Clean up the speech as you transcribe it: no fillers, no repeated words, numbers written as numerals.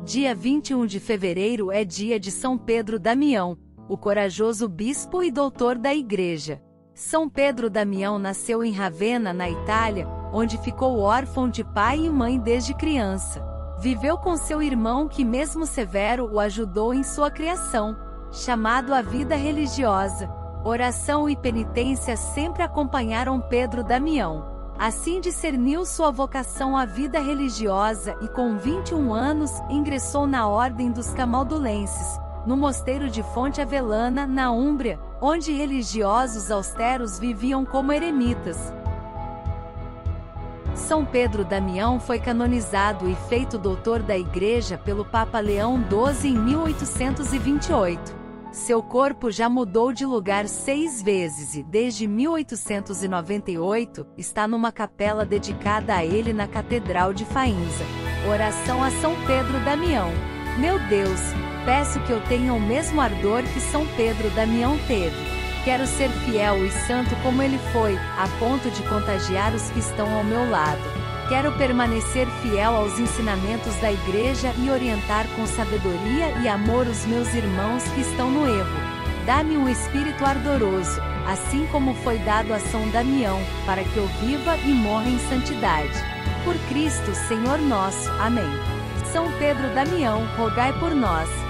Dia 21 de fevereiro é dia de São Pedro Damião, o corajoso bispo e doutor da Igreja. São Pedro Damião nasceu em Ravenna, na Itália, onde ficou órfão de pai e mãe desde criança. Viveu com seu irmão que, mesmo severo, o ajudou em sua criação. Chamado à vida religiosa, oração e penitência sempre acompanharam Pedro Damião. Assim discerniu sua vocação à vida religiosa e com 21 anos ingressou na Ordem dos Camaldulenses, no mosteiro de Fonte Avellana, na Úmbria, onde religiosos austeros viviam como eremitas. São Pedro Damião foi canonizado e feito doutor da Igreja pelo Papa Leão XII em 1828. Seu corpo já mudou de lugar 6 vezes e, desde 1898, está numa capela dedicada a ele na Catedral de Faenza. Oração a São Pedro Damião. Meu Deus, peço que eu tenha o mesmo ardor que São Pedro Damião teve. Quero ser fiel e santo como ele foi, a ponto de contagiar os que estão ao meu lado. Quero permanecer fiel aos ensinamentos da Igreja e orientar com sabedoria e amor os meus irmãos que estão no erro. Dá-me um espírito ardoroso, assim como foi dado a São Damião, para que eu viva e morra em santidade. Por Cristo, Senhor nosso. Amém. São Pedro Damião, rogai por nós.